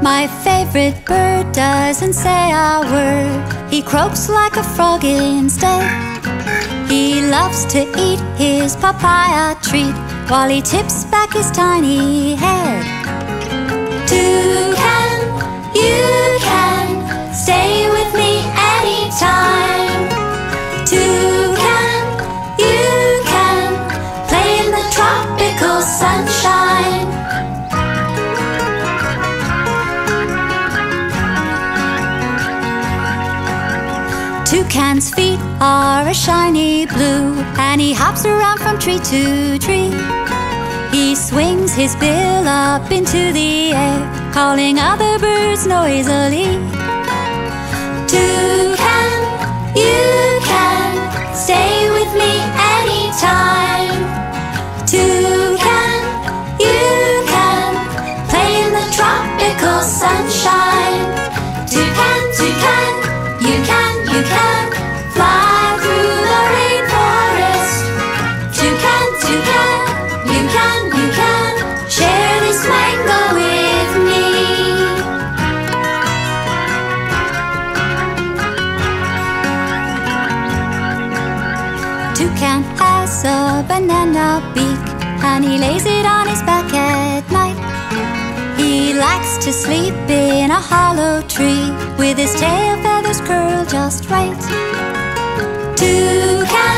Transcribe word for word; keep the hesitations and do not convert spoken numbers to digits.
My favorite bird doesn't say a word. He croaks like a frog instead. He loves to eat his papaya treat while he tips back his tiny head. Toucan, you can stay with me anytime. Toucan, you can play in the tropical sunshine. Toucan's feet are a shiny blue, and he hops around from tree to tree. He swings his bill up into the air, calling other birds noisily. Toucan, you can stay with me anytime. Toucan, you can play in the tropical sunshine. Toucan, toucan, you can, you can fly through the rainforest. Toucan, toucan, you can, you can share this mango with me. Toucan has a banana beak, and he lays it on his back at night. He likes to sleep in a hollow tree with his tail feathers curled just right. Toucan,